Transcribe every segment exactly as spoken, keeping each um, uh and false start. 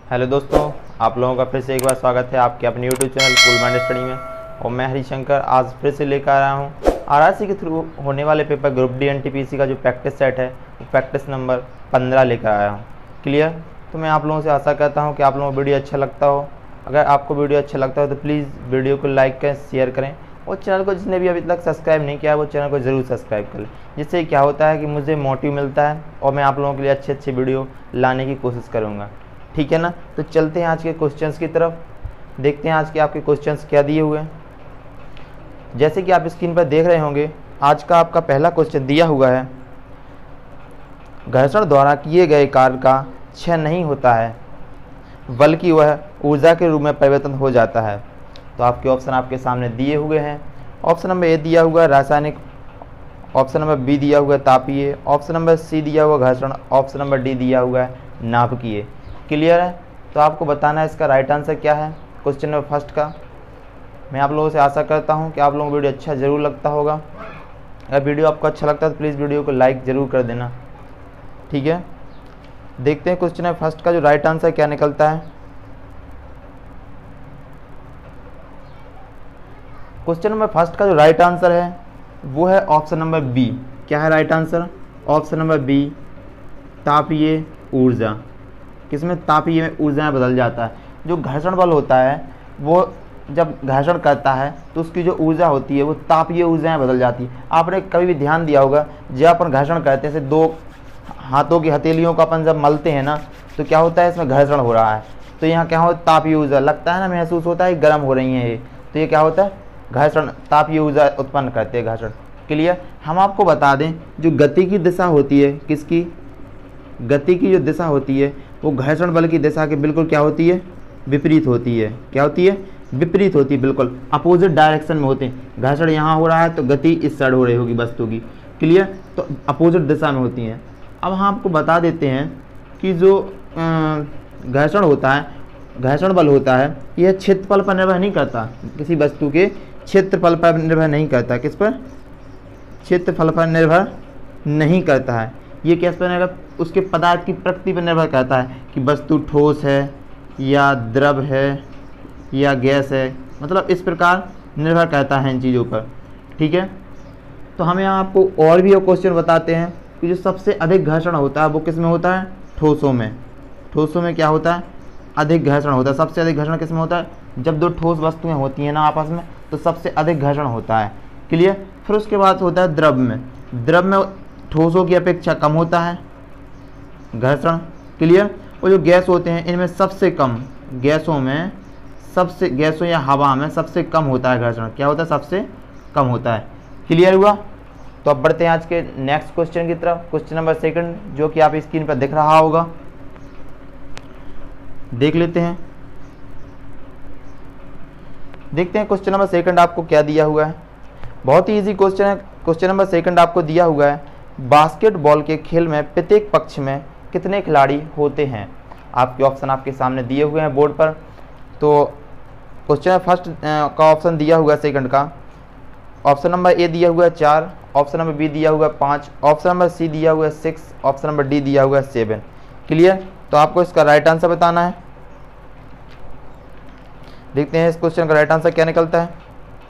Hello दोस्तों, आप लोगों का फिर से एक बार स्वागत है आपके अपने YouTube channel cool mind study में। और मैं हरिशंकर आज फिर से लेकर आया हूँ आरआरसी के थ्रू होने वाले पेपर ग्रुप डी एनटीपीसी का जो प्रैक्टिस सेट है वो प्रैक्टिस नंबर पंद्रह लेकर आया हूँ। क्लियर? तो मैं आप लोगों से आशा करता हूँ कि आप लोगों को वीडियो अच्छा लगता हो। अगर आपको वीडियो अच्छा लगता हो तो प्लीज़ वीडियो को लाइक करें, शेयर करें और चैनल को जिसने भी अभी तक सब्सक्राइब नहीं किया है वो चैनल को ज़रूर सब्सक्राइब कर लें। जिससे क्या होता है कि मुझे मोटिव मिलता है और मैं आप लोगों के लिए अच्छे अच्छे वीडियो लाने की कोशिश करूँगा। ठीक है ना? तो चलते हैं आज के क्वेश्चंस की तरफ, देखते हैं आज के आपके क्वेश्चंस क्या दिए हुए हैं। जैसे कि आप स्क्रीन पर देख रहे होंगे, आज का आपका पहला क्वेश्चन दिया हुआ है, घर्षण द्वारा किए गए कार्य का क्षय नहीं होता है बल्कि वह ऊर्जा के रूप में परिवर्तन हो जाता है। तो आपके ऑप्शन आपके सामने दिए हुए हैं। ऑप्शन नंबर ए दिया हुआ है रासायनिक, ऑप्शन नंबर बी दिया हुआ है तापीय, ऑप्शन नंबर सी दिया हुआ घर्षण, ऑप्शन नंबर डी दिया हुआ है नाभिकीय। क्लियर है? तो आपको बताना है इसका राइट आंसर क्या है क्वेश्चन नंबर फर्स्ट का। मैं आप लोगों से आशा करता हूं कि आप लोगों को वीडियो अच्छा ज़रूर लगता होगा। अगर वीडियो आपको अच्छा लगता है तो प्लीज़ वीडियो को लाइक ज़रूर कर देना। ठीक है, देखते हैं क्वेश्चन नंबर फर्स्ट का जो राइट आंसर क्या निकलता है। क्वेश्चन नंबर फर्स्ट का जो राइट आंसर है वो है ऑप्शन नंबर बी। क्या है right answer? Option number B, तापीय ऊर्जा। किसमें? तापीय में ऊर्जा में बदल जाता है। जो घर्षण बल होता है वो जब घर्षण करता है तो उसकी जो ऊर्जा होती है वो तापीय ऊर्जा में बदल जाती है। आपने कभी भी ध्यान दिया होगा, जब अपन घर्षण करते हैं, जैसे दो हाथों की हथेलियों को अपन जब मलते हैं ना, तो क्या होता है, इसमें घर्षण हो रहा है। तो यहाँ क्या होता है, तापीय ऊर्जा लगता है ना, महसूस होता है गर्म हो रही है ये। तो ये क्या होता है, घर्षण, तापीय ऊर्जा उत्पन्न करते हैं घर्षण। क्लियर? हम आपको बता दें, जो गति की दिशा होती है, किसकी? गति की जो दिशा होती है वो घर्षण बल की दिशा के बिल्कुल क्या होती है, विपरीत होती है। क्या होती है? विपरीत होती है, बिल्कुल अपोजिट डायरेक्शन में होते हैं। घर्षण यहाँ हो रहा है तो गति इस साइड हो रही होगी वस्तु की। क्लियर? तो अपोजिट दिशा में होती हैं। अब हम आपको बता देते हैं कि जो घर्षण होता है, घर्षण बल होता है, यह क्षेत्रफल पर निर्भर नहीं करता, किसी वस्तु के क्षेत्रफल पर निर्भर नहीं करता। किस पर? क्षेत्रफल पर निर्भर नहीं करता है। ये किस पर निर्भर? उसके पदार्थ की प्रकृति पर निर्भर करता है कि वस्तु ठोस है या द्रव है या गैस है, मतलब इस प्रकार निर्भर करता है इन चीज़ों पर। ठीक है, तो हम यहाँ आपको और भी क्वेश्चन बताते हैं कि जो सबसे अधिक घर्षण होता है वो किस में होता है? ठोसों में। ठोसों में क्या होता है? अधिक घर्षण होता है। सबसे अधिक घर्षण किस में होता है? जब दो ठोस वस्तुएं होती हैं ना आपस में, तो सबसे अधिक घर्षण होता है। क्लियर? फिर उसके बाद होता है द्रव में। द्रव में ठोसों की अपेक्षा कम होता है घर्षण। क्लियर? और जो गैस होते हैं इनमें सबसे कम, गैसों में सबसे, गैसों या हवा में सबसे कम होता है घर्षण। क्या होता है? सबसे कम होता है। क्लियर हुआ? तो अब बढ़ते हैं आज के नेक्स्ट क्वेश्चन की तरफ। क्वेश्चन नंबर सेकंड, जो कि आप स्क्रीन पर दिख रहा होगा, देख लेते हैं। देखते हैं क्वेश्चन नंबर सेकंड आपको क्या दिया हुआ है। बहुत ही इजी क्वेश्चन है। क्वेश्चन नंबर सेकंड आपको दिया हुआ है, बास्केटबॉल के खेल में प्रत्येक पक्ष में कितने खिलाड़ी होते हैं? आपके ऑप्शन आपके सामने दिए हुए हैं बोर्ड पर। तो क्वेश्चन फर्स्ट का ऑप्शन दिया हुआ है सेकंड का, ऑप्शन नंबर ए दिया हुआ है चार, ऑप्शन नंबर बी दिया हुआ है पाँच, ऑप्शन नंबर सी दिया हुआ है सिक्स, ऑप्शन नंबर डी दिया हुआ है सेवन। क्लियर? तो आपको इसका राइट आंसर बताना है। देखते हैं इस क्वेश्चन का राइट आंसर क्या निकलता है।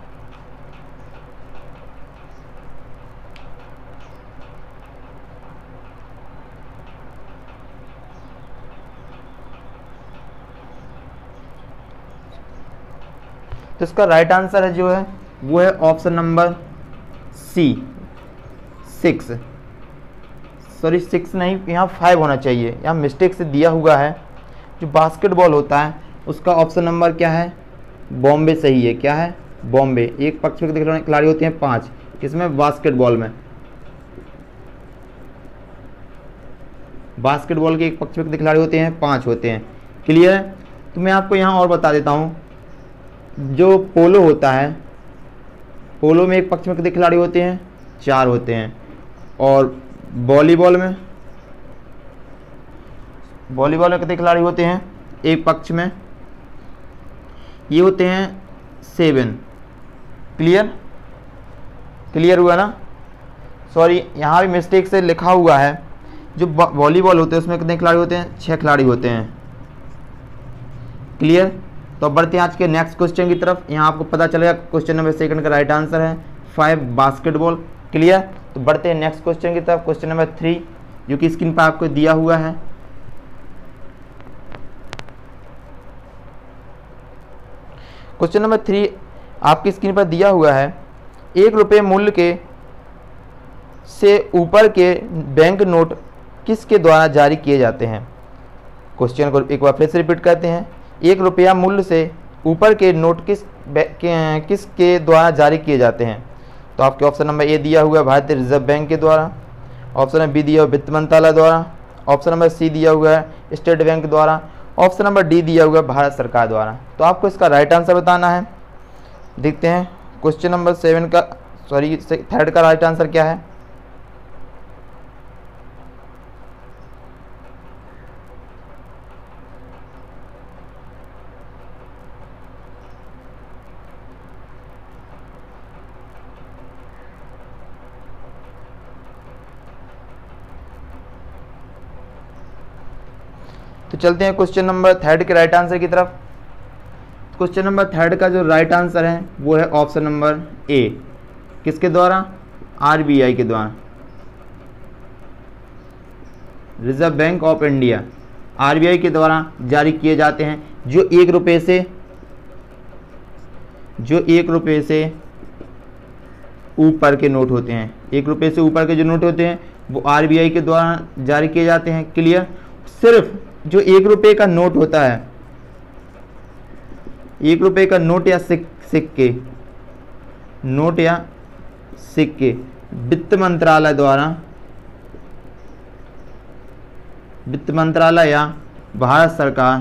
तो इसका राइट आंसर है जो है वो है option number C, six. Sorry six नहीं, यहाँ फाइव होना चाहिए, यहाँ मिस्टेक से दिया हुआ है। जो बास्केटबॉल होता है उसका ऑप्शन नंबर क्या है? बॉम्बे सही है। क्या है? बॉम्बे। एक पक्ष में कितने खिलाड़ी होते हैं? पाँच। किसमें? बास्केटबॉल में। बास्केटबॉल के एक पक्ष में कितने खिलाड़ी होते हैं? पाँच होते हैं। क्लियर है? तो मैं आपको यहाँ और बता देता हूँ, जो पोलो होता है, पोलो में एक पक्ष में कितने खिलाड़ी होते हैं? चार होते हैं। और वॉलीबॉल में, वॉलीबॉल में कितने खिलाड़ी होते हैं एक पक्ष में? ये होते हैं सेवन। क्लियर? क्लियर हुआ ना? सॉरी, यहाँ भी मिस्टेक से लिखा हुआ है, जो वॉलीबॉल होते हैं उसमें कितने खिलाड़ी होते हैं? छः खिलाड़ी होते हैं। क्लियर। तो बढ़ते हैं आज के नेक्स्ट क्वेश्चन की तरफ। यहाँ आपको पता चलेगा क्वेश्चन नंबर सेकंड का राइट आंसर है फाइव बास्केटबॉल। क्लियर। तो बढ़ते हैं नेक्स्ट क्वेश्चन की तरफ। क्वेश्चन नंबर थ्री जो कि स्क्रीन पर आपको दिया हुआ है। क्वेश्चन नंबर थ्री आपकी स्क्रीन पर दिया हुआ है, एक रुपये मूल्य के से ऊपर के बैंक नोट किसके द्वारा जारी किए जाते हैं। क्वेश्चन को एक बार फिर से रिपीट करते हैं, एक रुपया मूल्य से ऊपर के नोट किस किसके द्वारा जारी किए जाते हैं। तो आपके ऑप्शन नंबर ए दिया हुआ है भारतीय रिजर्व बैंक के द्वारा, ऑप्शन नंबर बी दिया हुआ वित्त मंत्रालय द्वारा, ऑप्शन नंबर सी दिया हुआ है स्टेट बैंक द्वारा, ऑप्शन नंबर डी दिया हुआ है भारत सरकार द्वारा। तो आपको इसका राइट आंसर बताना है। देखते हैं क्वेश्चन नंबर सेवन का सॉरी थर्ड का राइट आंसर क्या है। तो चलते हैं क्वेश्चन नंबर थर्ड के राइट आंसर की तरफ। क्वेश्चन नंबर थर्ड का जो राइट आंसर है वो है ऑप्शन नंबर ए, किसके द्वारा, आरबीआई के द्वारा, Reserve Bank of India, RBI के द्वारा जारी किए जाते हैं। जो एक रुपये से जो एक रुपये से ऊपर के नोट होते हैं, एक रुपये से ऊपर के जो नोट होते हैं वो आरबीआई के द्वारा जारी किए जाते हैं। क्लियर। सिर्फ जो एक रुपये का नोट होता है, एक रुपये का नोट या सिक सिक्के नोट या सिक्के वित्त मंत्रालय द्वारा वित्त मंत्रालय या भारत सरकार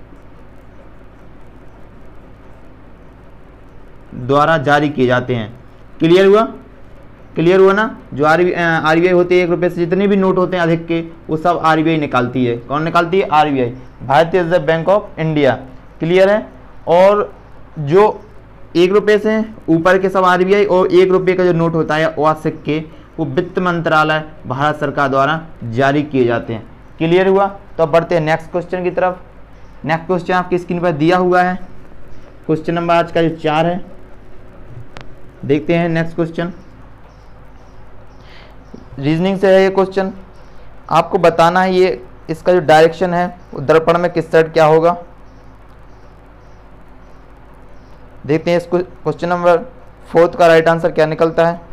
द्वारा जारी किए जाते हैं। क्लियर हुआ क्लियर हुआ ना। जो आर आरबीआई होती है, एक रुपये से जितने भी नोट होते हैं अधिक के, वो सब आरबीआई निकालती है। कौन निकालती है? आरबीआई, भारतीय Reserve Bank of India. Clear है। और जो एक रुपये से ऊपर के सब आरबीआई, और एक रुपये का जो नोट होता है वह सिक्के वो वित्त मंत्रालय भारत सरकार द्वारा जारी किए जाते हैं। क्लियर हुआ। तो अब बढ़ते हैं नेक्स्ट क्वेश्चन की तरफ। नेक्स्ट क्वेश्चन आपकी स्क्रीन पर दिया हुआ है। क्वेश्चन नंबर आज का जो चार है, देखते हैं नेक्स्ट क्वेश्चन। रीजनिंग से है ये क्वेश्चन। आपको बताना है ये इसका जो डायरेक्शन है वो दर्पण में किस साइड क्या होगा। देखते हैं इसको क्वेश्चन नंबर फोर्थ का राइट आंसर क्या निकलता है।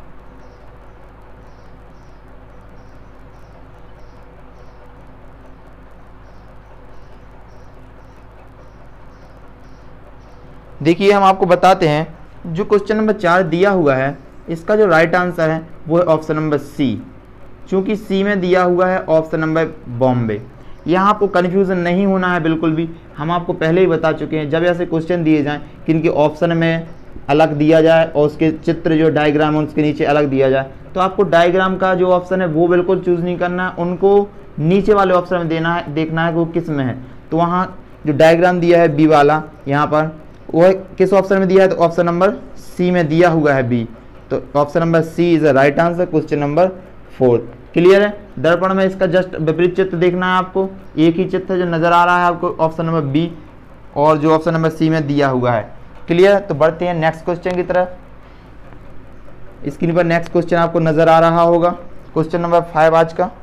देखिए हम आपको बताते हैं, जो क्वेश्चन नंबर चार दिया हुआ है इसका जो राइट आंसर है वो है ऑप्शन नंबर सी। चूंकि सी में दिया हुआ है ऑप्शन नंबर बॉम्बे। यहाँ आपको कन्फ्यूज़न नहीं होना है बिल्कुल भी। हम आपको पहले ही बता चुके हैं, जब ऐसे क्वेश्चन दिए जाएं कि इनके ऑप्शन में अलग दिया जाए और उसके चित्र जो डायग्राम है उसके नीचे अलग दिया जाए, तो आपको डायग्राम का जो ऑप्शन है वो बिल्कुल चूज़ नहीं करना है, उनको नीचे वाले ऑप्शन में देना है, देखना है कि वो किस में है। तो वहाँ जो डायग्राम दिया है बी वाला, यहाँ पर वो किस ऑप्शन में दिया है, तो ऑप्शन नंबर सी में दिया हुआ है बी। तो option number C is the right answer question number four. Clear है। दर्पण में इसका जस्ट विपरीत चित्र देखना है आपको, एक ही चित्र जो नजर आ रहा है आपको ऑप्शन नंबर बी और जो ऑप्शन नंबर सी में दिया हुआ है। क्लियर। तो बढ़ते हैं नेक्स्ट क्वेश्चन की तरफ। स्क्रीन पर नेक्स्ट क्वेश्चन आपको नजर आ रहा होगा, क्वेश्चन नंबर फाइव आज का।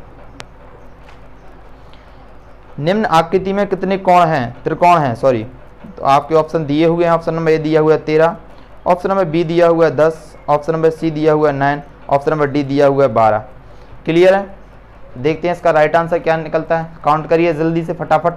निम्न आकृति में कितने कोण हैं, त्रिकोण हैं सॉरी। तो आपके ऑप्शन दिए हुए हैं, ऑप्शन नंबर ए दिया हुआ है तेरह, ऑप्शन नंबर बी दिया हुआ है दस, ऑप्शन नंबर सी दिया हुआ है नाइन, ऑप्शन नंबर डी दिया हुआ है बारह। क्लियर है। देखते हैं इसका राइट आंसर क्या निकलता है। काउंट करिए जल्दी से फटाफट।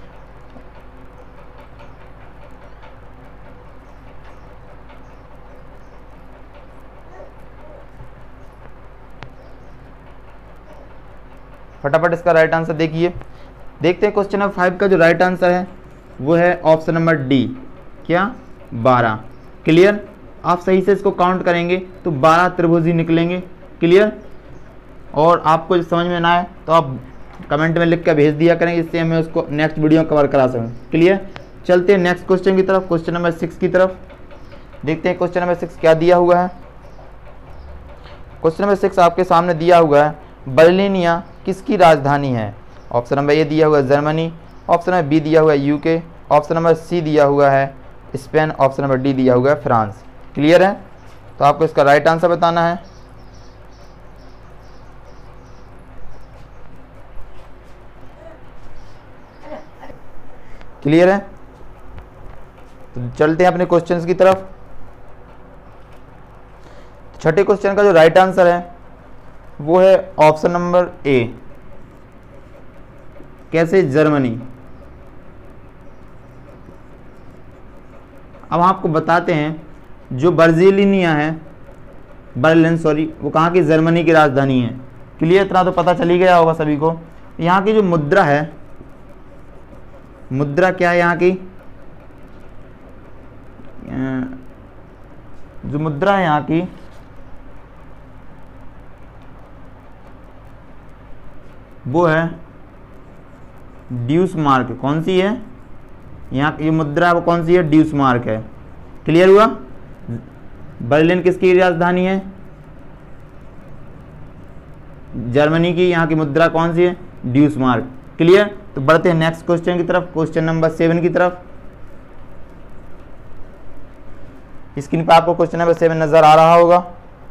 फटाफट इसका राइट आंसर देखिए। देखते हैं क्वेश्चन नंबर फाइव का जो राइट आंसर है वो है ऑप्शन नंबर डी, क्या, बारह। क्लियर। आप सही से इसको काउंट करेंगे तो बारह त्रिभुज ही निकलेंगे। क्लियर। और आपको समझ में ना आए तो आप कमेंट में लिख कर भेज दिया करें, इससे हमें उसको नेक्स्ट वीडियो में कवर करा सकें। क्लियर। चलते हैं नेक्स्ट क्वेश्चन की तरफ, क्वेश्चन नंबर सिक्स की तरफ। देखते हैं क्वेश्चन नंबर सिक्स क्या दिया हुआ है। क्वेश्चन नंबर सिक्स आपके सामने दिया हुआ है, बर्लिनिया किसकी राजधानी है। ऑप्शन नंबर ए दिया हुआ है जर्मनी, ऑप्शन नंबर बी दिया हुआ है यूके, ऑप्शन नंबर सी दिया हुआ है स्पेन, ऑप्शन नंबर डी दिया हुआ है फ्रांस। क्लियर है? तो आपको इसका राइट आंसर बताना है। क्लियर है? तो चलते हैं अपने क्वेश्चंस की तरफ। छठे क्वेश्चन का जो राइट आंसर है वो है ऑप्शन नंबर ए, कैसे जर्मनी। अब आपको बताते हैं जो बर्जिलिनिया है, बर्लिन सॉरी, वो कहाँ की, जर्मनी की राजधानी है। क्लियर? इतना तो पता चल ही गया होगा सभी को। यहाँ की जो मुद्रा है, मुद्रा क्या है यहाँ की, जो मुद्रा है यहाँ की वो है ड्यूस मार्क। कौन सी है यहाँ की मुद्रा, वो कौन सी है, ड्यूस मार्क है। क्लियर हुआ? बर्लिन किसकी राजधानी है, जर्मनी की। यहाँ की मुद्रा कौन सी है, ड्यूस मार्क। क्लियर? तो बढ़ते हैं नेक्स्ट क्वेश्चन की तरफ, क्वेश्चन नंबर सेवन की तरफ। स्क्रीन पर आपको क्वेश्चन नंबर सेवन नजर आ रहा होगा।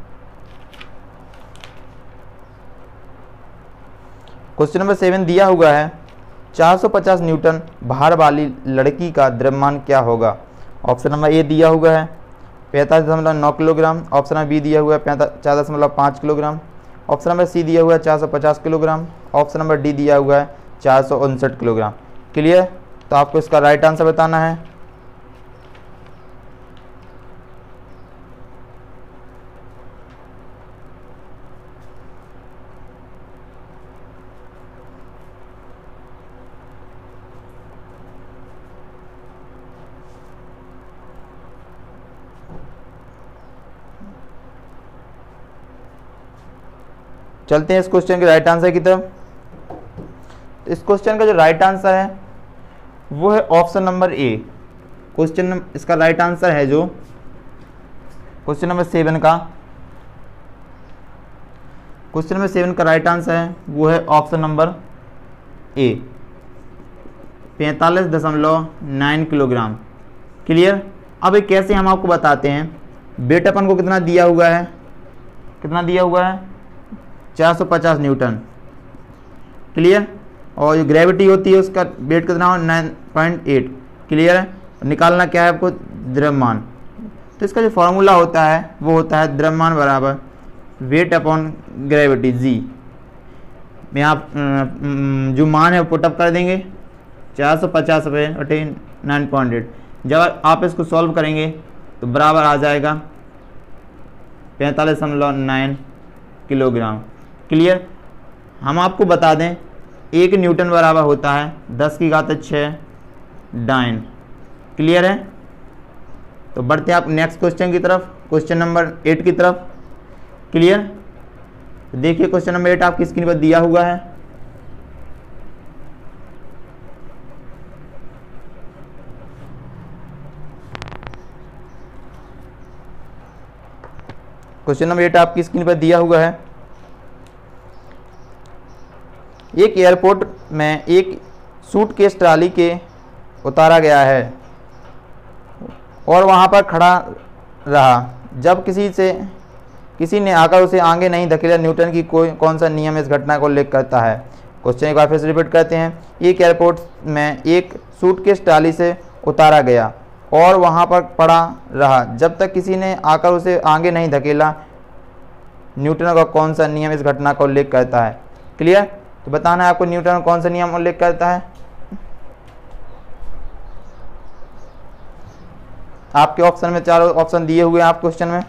क्वेश्चन नंबर सेवन दिया हुआ है चार सौ पचास न्यूटन भार वाली लड़की का द्रव्यमान क्या होगा। ऑप्शन नंबर ए दिया हुआ है पैंतालीस दशमलव नौ किलोग्राम, ऑप्शन नंबर बी दिया हुआ है चार दशमलव पाँच किलोग्राम, ऑप्शन नंबर सी दिया हुआ है चार सौ पचास किलोग्राम, ऑप्शन नंबर डी दिया हुआ है चार सौ उनसठ किलोग्राम। क्लियर? तो आपको इसका राइट आंसर बताना है। चलते हैं इस क्वेश्चन के राइट आंसर की तरफ। इस क्वेश्चन का जो राइट आंसर है वो है ऑप्शन नंबर ए। क्वेश्चन इसका राइट आंसर है जो क्वेश्चन नंबर सेवन का क्वेश्चन नंबर सेवन का राइट आंसर है वो है ऑप्शन नंबर ए, पैंतालीस दशमलव नाइन किलोग्राम। क्लियर? अब एक कैसे हम आपको बताते हैं, वेट अपन को कितना दिया हुआ है, कितना दिया हुआ है, चार सौ पचास न्यूटन। क्लियर? और जो ग्रेविटी होती है उसका वेट कितना हो, नाइन पॉइंट एट। क्लियर है? निकालना क्या है आपको, द्रव्यमान। तो इसका जो फॉर्मूला होता है वो होता है द्रव्यमान बराबर वेट अपॉन ग्रेविटी जी। में आप जो मान है वो पुटअप कर देंगे, चार सौ पचास पे बटे नाइन पॉइंट एट। जब आप इसको सॉल्व करेंगे तो बराबर आ जाएगा पैंतालीस दशमलव नाइन किलोग्राम। क्लियर? हम आपको बता दें एक न्यूटन बराबर होता है दस की घात छः डाइन। क्लियर है? तो बढ़ते हैं आप नेक्स्ट क्वेश्चन की तरफ, क्वेश्चन नंबर एट की तरफ। क्लियर? तो देखिए क्वेश्चन नंबर एट आपकी स्क्रीन पर दिया हुआ है। क्वेश्चन नंबर एट आपकी स्क्रीन पर दिया हुआ है। एक एयरपोर्ट में एक सूटकेस ट्राली के उतारा गया है और वहां पर खड़ा रहा। जब किसी से किसी ने आकर उसे आगे नहीं धकेला, न्यूटन की कोई कौन सा नियम इस घटना को उल्लेख करता है। क्वेश्चन एक बार फिर से रिपीट करते हैं। एक एयरपोर्ट में एक सूटकेस ट्राली से उतारा गया और वहां पर पड़ा रहा जब तक किसी ने आकर उसे आगे नहीं धकेला, न्यूटन का कौन सा नियम इस घटना का उल्लेख करता है। क्लियर? तो बताना है आपको न्यूटन कौन सा नियम उल्लेख करता है। आपके ऑप्शन में चारों ऑप्शन दिए हुए हैं आप क्वेश्चन में।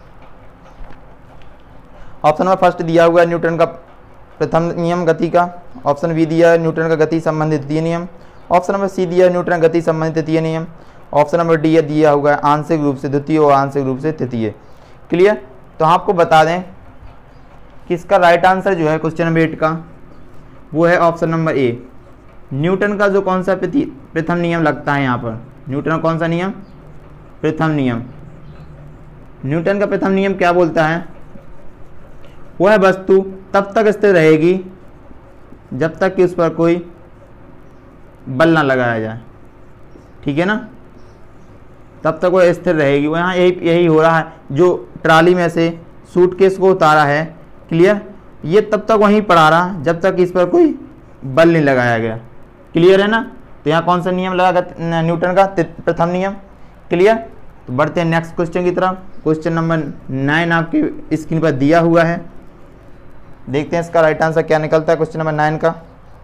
ऑप्शन में फर्स्ट दिया हुआ है न्यूटन का प्रथम नियम गति का, ऑप्शन बी दिया है न्यूटन का गति संबंधित द्वितीय नियम, ऑप्शन नंबर सी दिया है न्यूटन गति संबंधित तृतीय नियम, ऑप्शन नंबर डी दिया हुआ है आंशिक रूप से द्वितीय और आंशिक रूप से तृतीय। क्लियर? तो आपको बता दें कि इसका राइट आंसर जो है क्वेश्चन नंबर एट का वो है ऑप्शन नंबर ए। न्यूटन का जो कौन सा प्रथम नियम लगता है यहाँ पर, न्यूटन का कौन सा नियम, प्रथम नियम। न्यूटन का प्रथम नियम क्या बोलता है, वह वस्तु तब तक स्थिर रहेगी जब तक कि उस पर कोई बल ना लगाया जाए। ठीक है ना, तब तक वो स्थिर रहेगी। वो यहाँ यही यही हो रहा है, जो ट्राली में से सूटकेस को उतारा है, क्लियर, ये तब तक वहीं पड़ा रहा जब तक इस पर कोई बल नहीं लगाया गया। क्लियर है ना। तो यहाँ कौन सा नियम लगा, न्यूटन का प्रथम नियम। क्लियर। तो बढ़ते हैं नेक्स्ट क्वेश्चन की तरफ। क्वेश्चन नंबर नाइन आपकी स्क्रीन पर दिया हुआ है, देखते हैं इसका राइट आंसर क्या निकलता है क्वेश्चन नंबर नाइन का,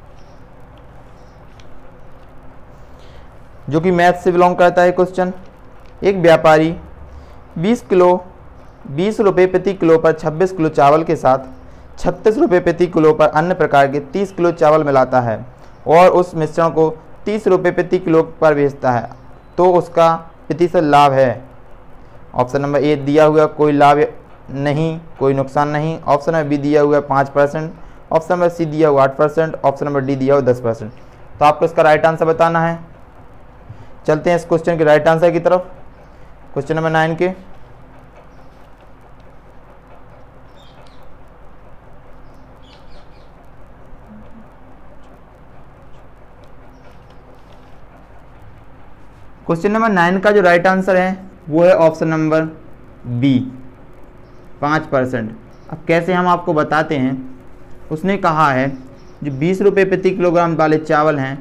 जो कि मैथ से बिलोंग करता है क्वेश्चन। एक व्यापारी बीस किलो बीस रुपये प्रति किलो पर छब्बीस किलो चावल के साथ छत्तीस रुपये प्रति किलो पर अन्य प्रकार के तीस किलो चावल मिलाता है और उस मिश्रण को तीस रुपये प्रति किलो पर बेचता है, तो उसका प्रतिशत लाभ है। ऑप्शन नंबर ए दिया हुआ कोई लाभ नहीं, कोई नुकसान नहीं। ऑप्शन नंबर बी दिया हुआ पाँच परसेंट। ऑप्शन नंबर सी दिया हुआ आठ परसेंट। ऑप्शन नंबर डी दिया हुआ दस परसेंट। तो आपको इसका राइट आंसर बताना है। चलते हैं इस क्वेश्चन के राइट आंसर की तरफ, क्वेश्चन नंबर नाइन के। क्वेश्चन नंबर नाइन का जो राइट आंसर है वो है ऑप्शन नंबर बी, पाँच परसेंट। अब कैसे हम आपको बताते हैं। उसने कहा है जो बीस रुपये प्रति किलोग्राम वाले चावल हैं,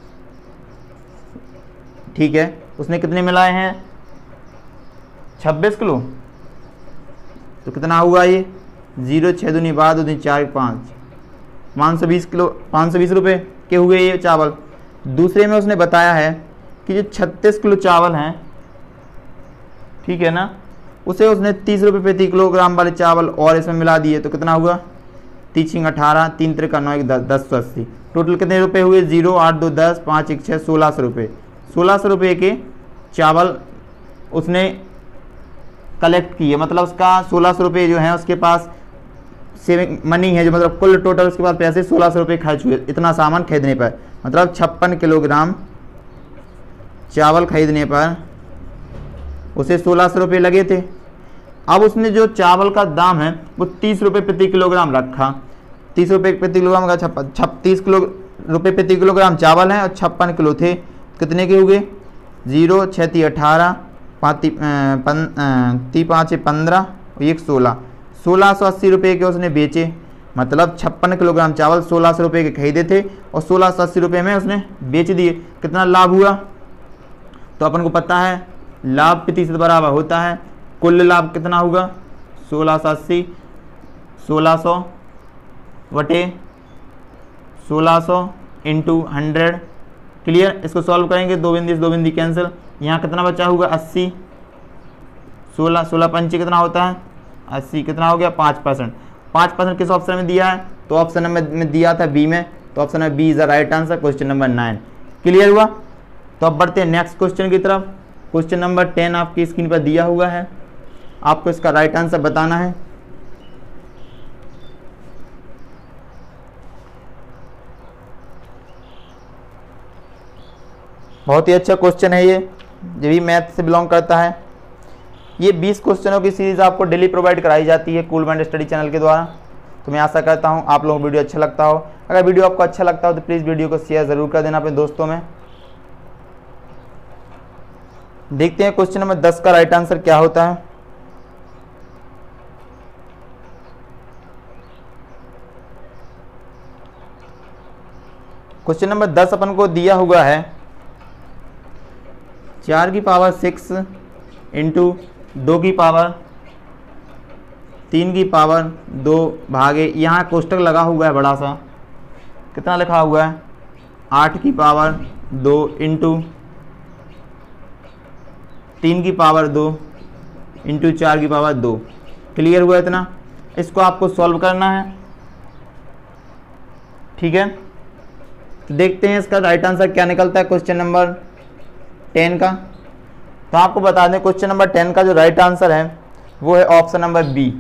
ठीक है, उसने कितने मिलाए हैं, छब्बीस किलो। तो कितना हुआ ये, जीरो छः दूनी बारह दो दिन चार पाँच, पाँच सौ बीस किलो पाँच सौ बीस रुपये के हुए ये चावल। दूसरे में उसने बताया है कि जो छत्तीस किलो चावल हैं, ठीक है ना, उसे उसने तीस रुपये प्रति किलोग्राम वाले चावल और इसमें मिला दिए, तो कितना हुआ, तीन अठारह, तीन त्रिका नौ, एक दस, दस सौ अस्सी। टोटल कितने रुपए हुए, जीरो आठ दो दस, पाँच एक छः, सोलह सौ रुपये। सोलह सौ रुपये के चावल उसने कलेक्ट किए, मतलब उसका सोलह सौ रुपये जो है उसके पास सेविंग मनी है, जो मतलब कुल टोटल उसके पास पैसे सोलह सौ रुपये खर्च हुए इतना सामान खरीदने पर, मतलब छप्पन किलोग्राम चावल खरीदने पर उसे सोलह सौ रुपये लगे थे। अब उसने जो चावल का दाम है वो तीस रुपये प्रति किलोग्राम रखा। तीस रुपये प्रति किलोग्राम का छप्पन छत्तीस किलो रुपये प्रति किलोग्राम चावल है और छप्पन किलो थे, कितने के हुए, जीरो छः ती अठारह, पाँच ती पाँच पंद्रह, एक सोलह, सोलह सौ अस्सी रुपये के उसने बेचे। मतलब छप्पन किलोग्राम चावल सोलह सौ रुपये के खरीदे थे और सोलह सौ अस्सी रुपये में उसने बेच दिए। कितना लाभ हुआ, तो अपन को पता है लाभ प्रतिशत बराबर होता है कुल लाभ। कितना होगा, सोलह सौ अस्सी, सोलह सौ वटे सोलह सौ इंटू हंड्रेड। क्लियर। इसको सॉल्व करेंगे, दो बिंदी दो बिंदी कैंसिल, यहाँ कितना बचा होगा, अस्सी, सोलह सोलह पंची कितना होता है, अस्सी, कितना हो गया, पाँच परसेंट। पाँच परसेंट किस ऑप्शन में दिया है, तो ऑप्शन नंबर में दिया था बी में, तो option number B is the right answer, question number nine. Clear हुआ। तो अब बढ़ते हैं नेक्स्ट क्वेश्चन की तरफ। क्वेश्चन नंबर टेन आपकी स्क्रीन पर दिया हुआ है, आपको इसका राइट आंसर बताना है। बहुत ही अच्छा क्वेश्चन है ये, ये भी मैथ से बिलोंग करता है। ये बीस क्वेश्चनों की सीरीज आपको डेली प्रोवाइड कराई जाती है कूल माइंड स्टडी चैनल के द्वारा। तो मैं आशा करता हूँ आप लोगों को वीडियो अच्छा लगता हो। अगर वीडियो आपको अच्छा लगता हो तो प्लीज़ वीडियो को शेयर ज़रूर कर देना अपने दोस्तों में। देखते हैं क्वेश्चन नंबर दस का राइट आंसर क्या होता है। क्वेश्चन नंबर दस अपन को दिया हुआ है चार की पावर सिक्स इंटू दो की पावर तीन की पावर दो भागे, यहाँ कोष्टक लगा हुआ है बड़ा सा, कितना लिखा हुआ है, आठ की पावर दो इंटू तीन की पावर दो इंटू चार की पावर दो। क्लियर हुआ इतना। इसको आपको सॉल्व करना है, ठीक है। तो देखते हैं इसका राइट आंसर क्या निकलता है क्वेश्चन नंबर टेन का। तो आपको बता दें क्वेश्चन नंबर टेन का जो राइट आंसर है वो है ऑप्शन नंबर बी,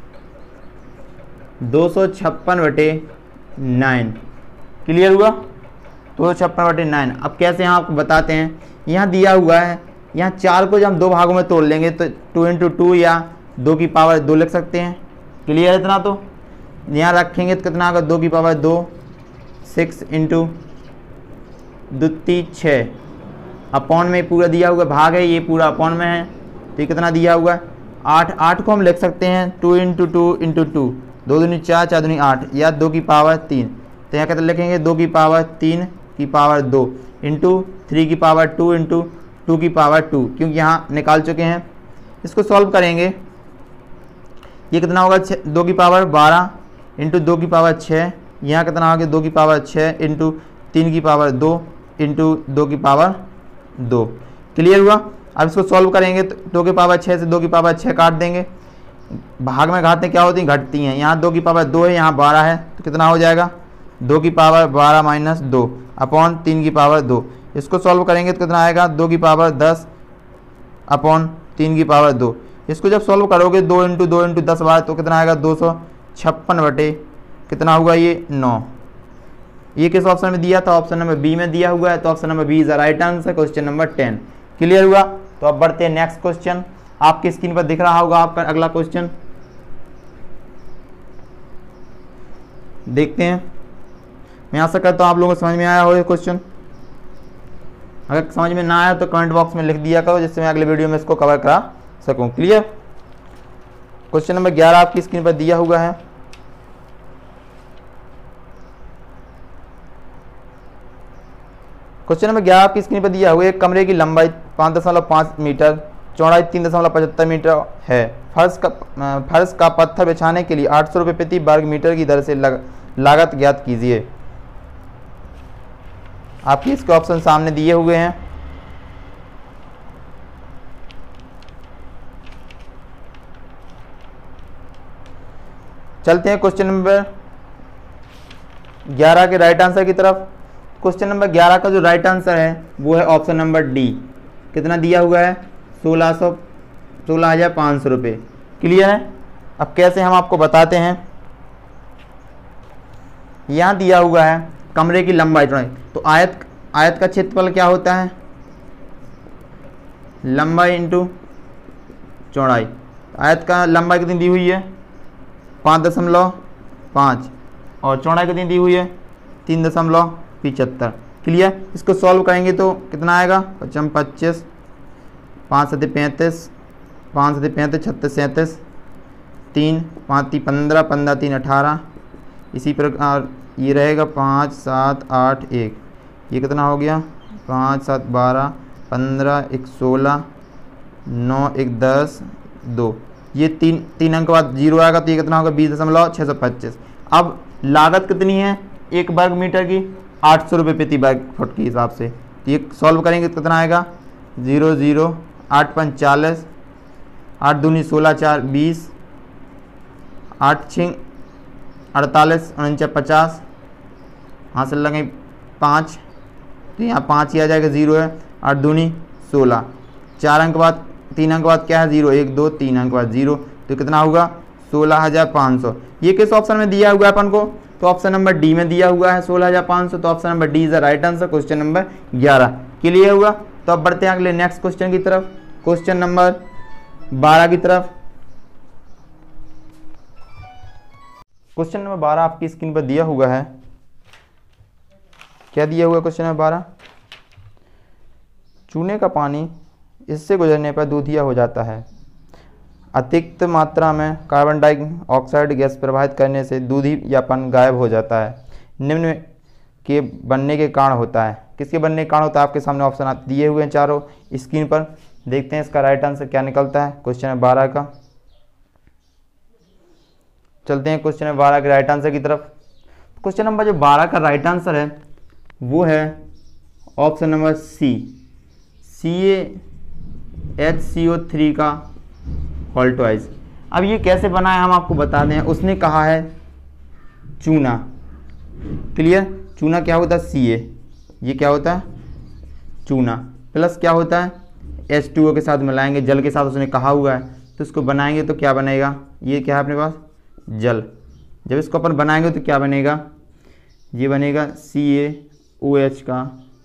दो सौ छप्पन बटे नाइन। क्लियर हुआ, दो सौ छप्पन बटे नाइन। अब कैसे यहाँ आपको बताते हैं, यहाँ दिया हुआ है, यहाँ चार को जब हम दो भागों में तोड़ लेंगे तो टू इंटू टू या दो की पावर दो लिख सकते हैं। क्लियर है इतना। तो यहाँ रखेंगे तो कितना होगा, दो की पावर दो, सिक्स इंटू दुत्ती छः, अपॉन में पूरा दिया हुआ भाग है, ये पूरा अपॉन में है, तो ये कितना दिया हुआ है आठ। आठ को हम लिख सकते हैं two into two into two, दो दूनी चार, चार दूनी आठ, या दो की पावर तीन, तो यहाँ कितना लिखेंगे दो की पावर तीन की पावर दो इंटू थ्री की पावर टू इंटू टू की पावर टू, क्योंकि यहाँ निकाल चुके हैं। इसको सॉल्व करेंगे, ये कितना होगा दो की पावर बारह इंटू दो की पावर छः, यहाँ कितना होगा दो की पावर छः इंटू तीन की पावर दो इंटू दो की पावर दो। क्लियर हुआ। अब इसको सॉल्व करेंगे तो दो की पावर छः से दो की पावर छः काट देंगे, भाग में घातें क्या होती हैं घटती हैं, यहाँ दो की पावर दो है, यहाँ बारह है, तो कितना हो जाएगा दो की पावर बारह माइनस दो अपॉन तीन की पावर दो। इसको सॉल्व करेंगे तो कितना आएगा दो की पावर दस अपॉन तीन की पावर दो। इसको जब सॉल्व करोगे दो इंटू दो इंटू दस बार तो कितना आएगा दो सौ छप्पन बटे कितना हुआ ये नौ। ये किस ऑप्शन में दिया था, ऑप्शन नंबर बी में दिया हुआ है, तो option number B is the right answer, question number ten. Clear हुआ। तो अब बढ़ते हैं नेक्स्ट क्वेश्चन, आपकी स्क्रीन पर दिख रहा होगा आपका अगला क्वेश्चन, देखते हैं। मैं आशा करता हूँ आप लोगों को समझ में आया हो ये क्वेश्चन। अगर समझ में ना आया तो कमेंट बॉक्स में लिख दिया करो, जिससे मैं अगले वीडियो में इसको कवर करा सकूं। क्लियर। क्वेश्चन नंबर ग्यारह आपकी स्क्रीन पर दिया हुआ है। क्वेश्चन नंबर ग्यारह आपकी स्क्रीन पर दिया हुआ है, एक कमरे की लंबाई पाँच दशमलव पाँच मीटर, चौड़ाई तीन दशमलव पचहत्तर मीटर है। फर्श का फर्श का पत्थर बिछाने के लिए आठ सौ रुपये प्रति वर्ग मीटर की दर से लग, लागत ज्ञात कीजिए। आपके इसके ऑप्शन सामने दिए हुए हैं। चलते हैं क्वेश्चन नंबर ग्यारह के राइट आंसर की तरफ। क्वेश्चन नंबर ग्यारह का जो राइट आंसर है वो है ऑप्शन नंबर डी। कितना दिया हुआ है सोलह सौ सोलह हजार पाँच सौ रुपये। क्लियर है। अब कैसे हम आपको बताते हैं, यहाँ दिया हुआ है कमरे की लंबाई चौड़ाई, तो आयत आयत का क्षेत्रफल क्या होता है लंबाई इंटू चौड़ाई। आयत का लंबाई कितनी दी हुई है पाँच दशमलव पाँच और चौड़ाई कितनी दी हुई है तीन दशमलव पिचहत्तर। क्लियर। इसको सॉल्व करेंगे तो कितना आएगा पचम पच्चीस, पाँच सत्ते पैंतीस, पाँच सत्ते पैंतीस, छत्तीस सैंतीस, तीन पाँच तीन पंद्रह, पंद्रह तीन अठारह, इसी प्रकार ये रहेगा पाँच सात आठ एक, ये कितना हो गया पाँच सात बारह, पंद्रह एक सोलह, नौ एक दस, दो, ये तीन तीन अंक बाद जीरो आएगा तो ये कितना होगा बीस दशमलव छः सौ पच्चीस। अब लागत कितनी है एक वर्ग मीटर की आठ सौ रुपये प्रति वर्ग फुट के हिसाब से, तो ये सॉल्व करेंगे तो कितना आएगा जीरो जीरो आठ पाँच चालीस, आठ दूनी सोलह चार बीस, आठ छः अड़तालीस, उनचास पचास, हासिल लगे पाँच, तो यहाँ पाँच ही आ जाएगा जीरो है, आठ दूनी सोलह, चार अंक बाद तीन अंक बाद क्या है जीरो, एक दो तीन अंक बाद जीरो, तो कितना होगा सोलह हजार पाँच सौ। ये किस ऑप्शन में दिया हुआ है अपन को, तो ऑप्शन नंबर डी में दिया हुआ है सोलह हजार पाँच सौ, तो option number D is the right answer, question number ग्यारह। क्लियर हुआ। तो अब बढ़ते हैं अगले नेक्स्ट क्वेश्चन की तरफ, क्वेश्चन नंबर बारह की तरफ। क्वेश्चन नंबर बारह आपकी स्क्रीन पर दिया हुआ है, क्या दिया हुआ है क्वेश्चन नंबर बारह, चूने का पानी इससे गुजरने पर दूधिया हो जाता है। अतिरिक्त मात्रा में कार्बन डाइऑक्साइड गैस प्रवाहित करने से दूधियापन गायब हो जाता है। निम्न के बनने के कारण होता है, किसके बनने के कारण होता है, आपके सामने ऑप्शन दिए हुए हैं चारों स्क्रीन पर। देखते हैं इसका राइट आंसर क्या निकलता है क्वेश्चन नंबर बारह का। चलते हैं क्वेश्चन नंबर बारह के राइट आंसर की तरफ। क्वेश्चन नंबर जो बारह का राइट आंसर है वो है option number C, C H C O three का हॉल्टवाइज। अब ये कैसे बना है हम आपको बता दें। उसने कहा है चूना, क्लियर, चूना क्या होता है सी ए, ये क्या होता है चूना, प्लस क्या होता है एच टू ओ के साथ मिलाएंगे, जल के साथ उसने कहा हुआ है, तो इसको बनाएंगे तो क्या बनेगा, ये क्या है अपने पास जल। जब इसको अपन बनाएंगे तो क्या बनेगा, ये बनेगा सी ए ओ एच का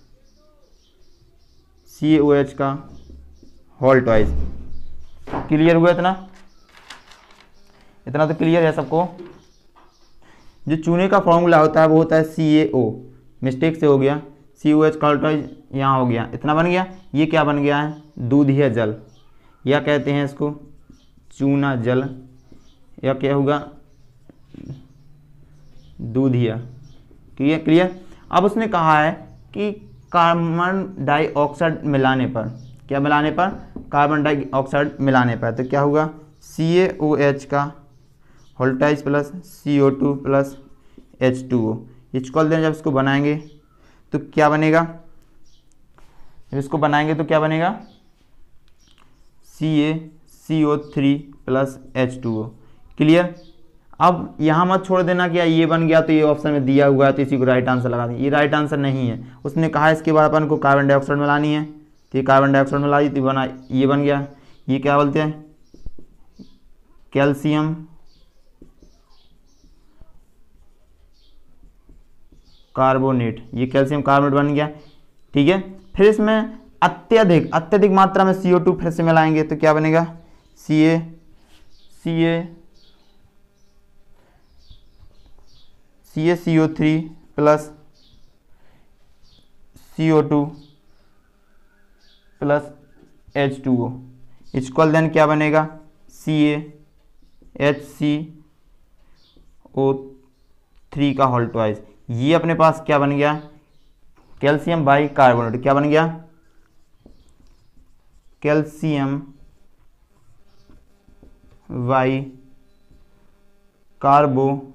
सी ए ओ एच का हॉल्टवाइज। क्लियर हुआ इतना इतना तो क्लियर है सबको। जो चूने का फॉर्मूला होता है वो होता है सी ए ओ, मिस्टेक से हो गया सी ओ एच का ऑल्टोइज यहाँ हो गया, इतना बन गया। ये क्या बन गया है, दूधिया जल, या कहते हैं इसको चूना जल, या क्या होगा दूधिया। Clear clear. अब उसने कहा है कि कार्बन डाइऑक्साइड मिलाने पर, क्या मिलाने पर, कार्बन डाइऑक्साइड मिलाने पर, तो क्या होगा सी ए ओ एच का whole twice plus C O two plus H two O. Equal then जब इसको बनाएंगे तो क्या बनेगा, जब इसको बनाएंगे तो क्या बनेगा C A C O three plus H two O. Clear. अब यहाँ मत छोड़ देना कि ये बन गया तो ये ऑप्शन में दिया हुआ है तो इसी को राइट आंसर लगा दें, ये राइट आंसर नहीं है। उसने कहा इसके बाद अपन को कार्बन डाइऑक्साइड मिलानी है, तो ये कार्बन डाइऑक्साइड मिला दी तो बना ये बन गया। ये क्या बोलते हैं, कैल्शियम कार्बोनेट, ये कैल्शियम कार्बोनेट बन गया। ठीक है। फिर इसमें अत्यधिक अत्यधिक मात्रा में सी ओ टू फिर से मिलाएंगे तो क्या बनेगा C A C A C A C O three plus C O two plus H two O. Equal then क्या बनेगा C A H C O three का होल ट्वाइस। ये अपने पास क्या बन गया कैल्शियम बाई कार्बोनेट, क्या बन गया कैल्शियम बाई कार्बोनेट।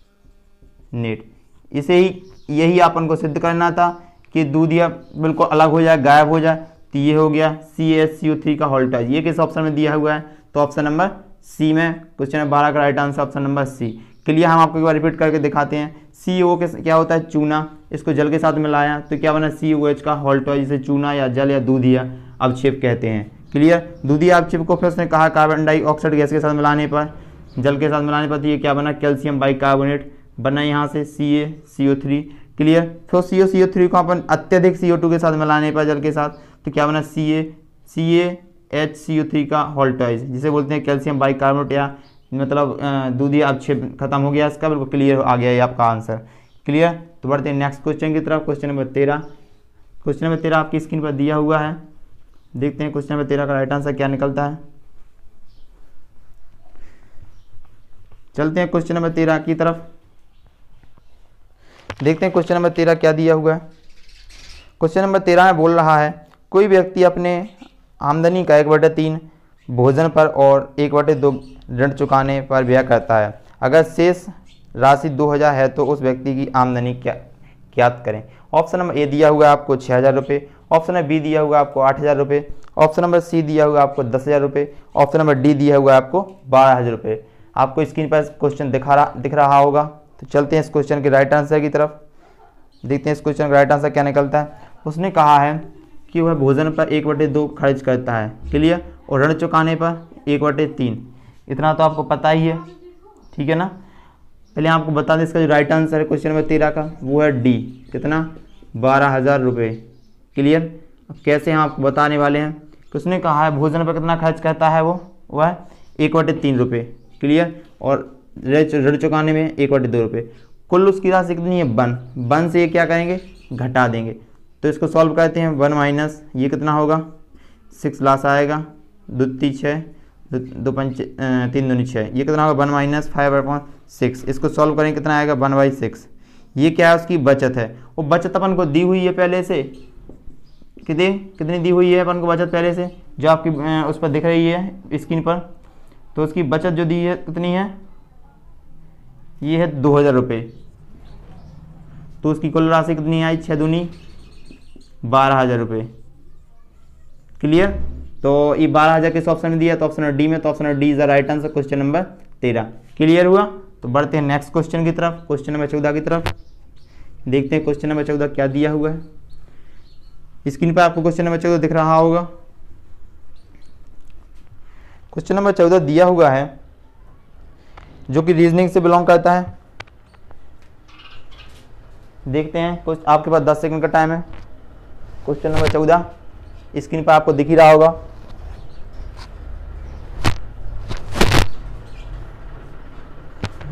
इसे ही यही अपन को सिद्ध करना था कि दूधिया बिल्कुल अलग हो जाए, गायब हो जाए, तो ये हो गया C H C O three का होल ट्वाइस। ये किस ऑप्शन में दिया हुआ है, तो ऑप्शन नंबर सी में, क्वेश्चन नंबर बारह का right answer option number C. Clear. हम आपको एक बार रिपीट करके दिखाते हैं। सी ओ के क्या होता है चूना, इसको जल के साथ मिलाया तो क्या बना सी ओ एच का होल ट्वाइस, जिसे चूना या जल या दूधिया अवक्षेप कहते हैं। क्लियर। दूधिया अवक्षेप को फिर उसने कहा कार्बन डाइऑक्साइड गैस के साथ मिलाने पर, जल के साथ मिलाने पर, तो ये क्या बना कैल्शियम बाई कार्बोनेट बना, यहाँ से सी A C O three. Clear. फिर सी ओ सी ओ थ्री को अपन अत्यधिक सी ओ टू के साथ मिलाने पर जल के साथ, तो क्या बना C A C A H C O three का होल ट्वाइस, जिसे बोलते हैं कैल्शियम बाई कार्बोनेट, या मतलब दूधिया अवक्षेप खत्म हो गया इसका, बिल्कुल क्लियर आ गया ये आपका आंसर। क्लियर। तो बढ़ते हैं नेक्स्ट क्वेश्चन की तरफ। क्वेश्चन नंबर तेरह। क्वेश्चन नंबर तेरह आपकी स्क्रीन पर दिया हुआ है, देखते हैं क्वेश्चन नंबर तेरह का राइट आंसर क्या निकलता है। चलते हैं क्वेश्चन नंबर तेरह की तरफ, देखते हैं क्वेश्चन नंबर तेरह क्या दिया हुआ है। क्वेश्चन नंबर तेरह में बोल रहा है कोई व्यक्ति अपने आमदनी का एक बटे तीन भोजन पर और एक बटे दो ऋण चुकाने पर व्यय करता है। अगर शेष राशि दो हज़ार है तो उस व्यक्ति की आमदनी क्या ज्ञात करें। ऑप्शन नंबर ए दिया हुआ है आपको छः हज़ार रुपये, ऑप्शन नंबर बी दिया हुआ है आपको आठ हज़ार रुपये, ऑप्शन नंबर सी दिया हुआ है आपको दस हज़ार रुपये, ऑप्शन नंबर डी दिया हुआ है आपको बारह हज़ार रुपये। आपको स्क्रीन पर क्वेश्चन दिखा रहा दिख रहा होगा। तो चलते हैं इस क्वेश्चन के राइट आंसर की तरफ, देखते हैं इस क्वेश्चन का राइट आंसर क्या निकलता है। उसने कहा है कि वह भोजन पर एक बटे दो खर्च करता है। क्लियर। और ऋण चुकाने पर एक बटे तीन, इतना तो आपको पता ही है। ठीक है ना। पहले आपको बता दें इसका जो राइट आंसर है क्वेश्चन नंबर तेरह का वो है डी, कितना बारह हज़ार रुपये। क्लियर। अब कैसे हम आपको बताने वाले हैं कि उसने कहा है भोजन पर कितना खर्च करता है, वो वह एक बटे तीन रुपये। क्लियर। और ऋण चुकाने में एक बटे दो रुपये। कुल उसकी राशि कितनी है वन, वन से ये क्या करेंगे घटा देंगे। तो इसको सॉल्व करते हैं, वन माइनस ये कितना होगा सिक्स लास आएगा, दो तीन छः, दो, दो पंच तीन दूनी छः, ये कितना होगा one minus five upon six. इसको सॉल्व करेंगे कितना आएगा वन बाई सिक्स। ये क्या है उसकी बचत है, वो बचत अपन को दी हुई है पहले से, कितनी कितनी दी हुई है अपन को बचत पहले से, जो आपकी उस पर दिख रही है स्क्रीन पर। तो उसकी बचत जो दी है कितनी है, ये है दो हज़ार रुपये। तो उसकी कुल राशि कितनी आई छः दूनी बारह हज़ार रुपये। क्लियर। तो ये बारह हज़ार किस ऑप्शन में दिया, तो ऑप्शन डी में, तो option D is the right answer question number तेरह। क्लियर हुआ। तो बढ़ते हैं नेक्स्ट क्वेश्चन की तरफ, क्वेश्चन नंबर चौदह की तरफ, देखते हैं क्वेश्चन नंबर चौदह क्या दिया हुआ है। स्क्रीन पर आपको क्वेश्चन नंबर चौदह दिख रहा होगा। क्वेश्चन नंबर चौदह दिया हुआ है जो कि रीजनिंग से बिलोंग करता है। देखते हैं कुछ, आपके पास दस सेकंड का टाइम है। क्वेश्चन नंबर चौदह स्क्रीन पर आपको दिख ही रहा होगा।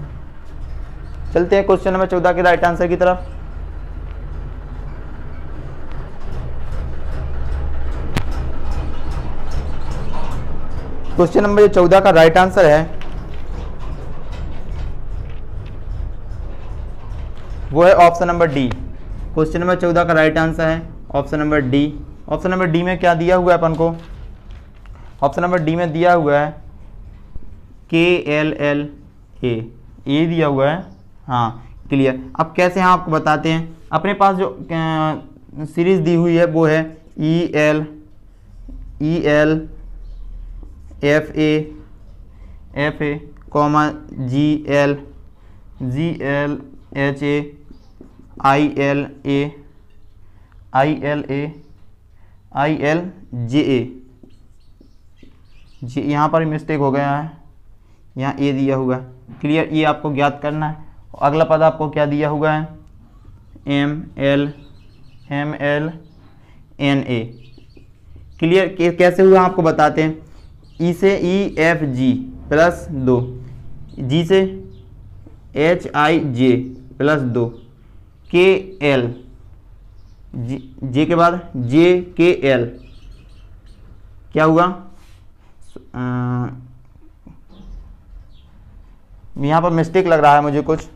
चलते हैं क्वेश्चन नंबर चौदह के राइट आंसर की तरफ। क्वेश्चन नंबर चौदह का राइट आंसर है वो है option number D. Question number चौदह का राइट आंसर है option number D. Option number D में क्या दिया हुआ है अपन को? ऑप्शन नंबर डी में दिया हुआ है के एल एल ए, ए दिया हुआ है। हाँ क्लियर। अब कैसे हम आपको बताते हैं, अपने पास जो सीरीज दी हुई है वो है E L E L F A F A comma G L G L H A I L A I L A I L J A G. यहाँ पर मिस्टेक हो गया है, यहाँ ए दिया हुआ है। क्लियर, ये आपको ज्ञात करना है। अगला पद आपको क्या दिया हुआ है? M L M L N A. Clear, कैसे हुआ आपको बताते हैं। ई से ई एफ जी प्लस दो, जी से एच आई जे प्लस दो, के एल जे, जे के बाद जे के एल क्या हुआ? यहाँ पर मिस्टेक लग रहा है मुझे कुछ,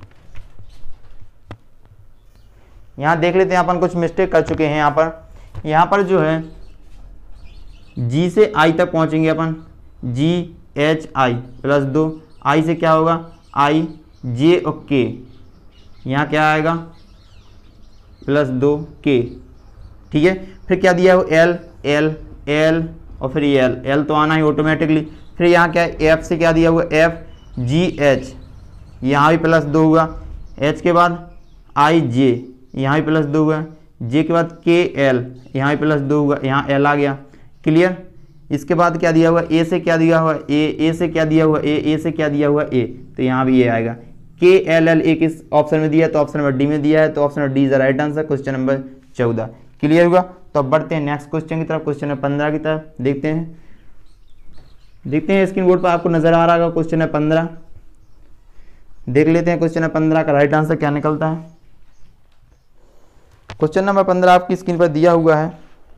यहाँ देख लेते हैं अपन कुछ मिस्टेक कर चुके हैं। यहाँ पर यहाँ पर जो है जी से आई तक पहुँचेंगे अपन, जी एच आई प्लस दो, आई से क्या होगा? आई जे और के, यहाँ क्या आएगा? प्लस दो के। ठीक है, फिर क्या दिया हो? एल एल एल और फिर एल एल तो आना ही ऑटोमेटिकली। फिर यहाँ क्या है? एफ से क्या दिया हुआ? एफ जी एच, यहाँ भी प्लस दो हुआ। एच के बाद आई जे, यहाँ भी प्लस दो हुआ। जे के बाद के एल, यहाँ भी प्लस दो हुआ, यहाँ एल आ गया। क्लियर। इसके बाद क्या दिया हुआ? ए से क्या दिया हुआ? ए ए से क्या दिया हुआ? ए ए से क्या दिया हुआ? ए, तो यहाँ भी ए आएगा। के एल एल ए किस ऑप्शन में दिया है? तो ऑप्शन नंबर डी में दिया है, तो option number D is the right answer. Question number चौदह क्लियर हुआ। तो अब बढ़ते हैं नेक्स्ट क्वेश्चन की तरफ, क्वेश्चन नंबर पंद्रह की तरफ। देखते हैं देखते हैं स्क्रीन बोर्ड पर आपको नजर आ रहा होगा क्वेश्चन नंबर पंद्रह। देख लेते हैं क्वेश्चन नंबर पंद्रह का राइट आंसर क्या निकलता है। क्वेश्चन नंबर पंद्रह आपकी स्क्रीन पर दिया हुआ है,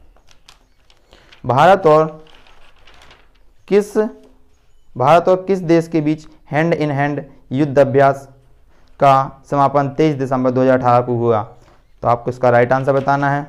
भारत और किस भारत और किस देश के बीच हैंड इन हैंड युद्ध अभ्यास का समापन तेईस दिसंबर दो हज़ार अठारह को हुआ? तो आपको इसका राइट आंसर बताना है।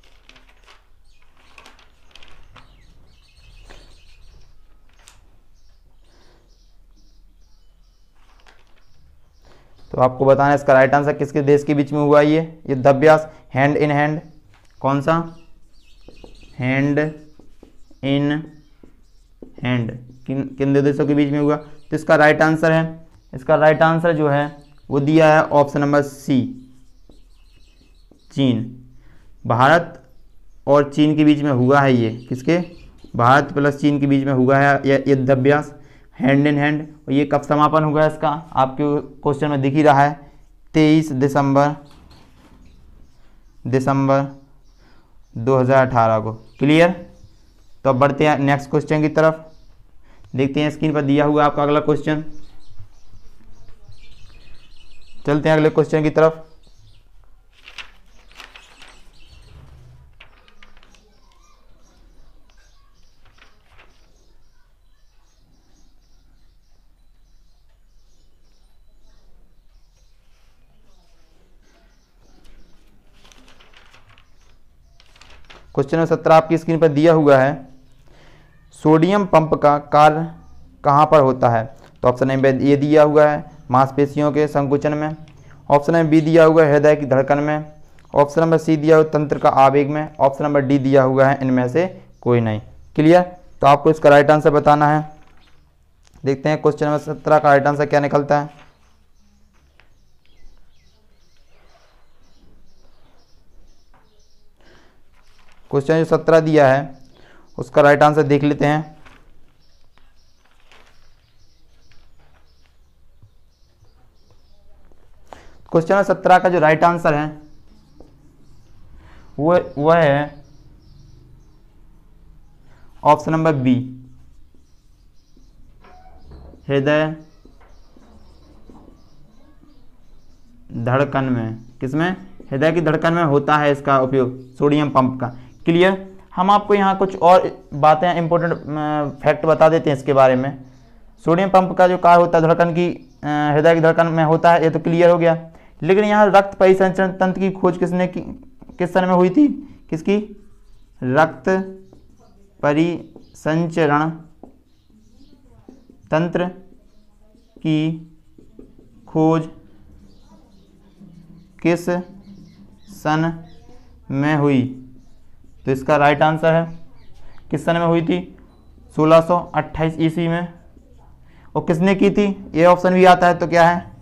तो आपको बताना है इसका राइट आंसर किसके देश के बीच में हुआ ये युद्ध अभ्यास, हैंड इन हैंड। कौन सा? हैंड इन हैंड, किन किन दो देशों के बीच में हुआ? तो इसका राइट आंसर है, इसका राइट आंसर जो है वो दिया है ऑप्शन नंबर सी, चीन। भारत और चीन के बीच में हुआ है ये, किसके? भारत प्लस चीन के बीच में हुआ है यह युद्ध अभ्यास हैंड इन हैंड। और ये कब समापन हुआ है इसका? आपके क्वेश्चन में दिख ही रहा है, तेईस दिसंबर दिसंबर दो हज़ार अठारह को। क्लियर। तो अब बढ़ते हैं नेक्स्ट क्वेश्चन की तरफ। देखते हैं स्क्रीन पर दिया हुआ आपका अगला क्वेश्चन। चलते हैं अगले क्वेश्चन की तरफ। क्वेश्चन नंबर सत्रह आपकी स्क्रीन पर दिया हुआ है, सोडियम पंप का कार्य कहाँ पर होता है? तो ऑप्शन नंबर ए दिया हुआ है मांसपेशियों के संकुचन में, ऑप्शन नंबर बी दिया हुआ है हृदय की धड़कन में, ऑप्शन नंबर सी दिया हुआ तंत्र का आवेग में, ऑप्शन नंबर डी दिया हुआ है इनमें से कोई नहीं। क्लियर। तो आपको इसका राइट आंसर बताना है। देखते हैं क्वेश्चन नंबर सत्रह का राइट आंसर क्या निकलता है। क्वेश्चन जो सत्रह दिया है उसका राइट आंसर देख लेते हैं। क्वेश्चन सत्रह का जो राइट आंसर है वो वह है ऑप्शन नंबर बी, हृदय धड़कन में। किसमें? हृदय की धड़कन में होता है इसका उपयोग, सोडियम पंप का। क्लियर। हम आपको यहाँ कुछ और बातें इंपॉर्टेंट फैक्ट बता देते हैं इसके बारे में। सोडियम पंप का जो कार्य होता है धड़कन की हृदय की धड़कन में होता है, ये तो क्लियर हो गया। लेकिन यहाँ रक्त परिसंचरण तंत्र की खोज किसने की किस सन में हुई थी? किसकी? रक्त परिसंचरण तंत्र की खोज किस सन में हुई? तो इसका राइट आंसर है किस सन में हुई थी? सोलह सौ अट्ठाईस ईस्वी में। और किसने की थी? ये ऑप्शन भी आता है तो क्या है?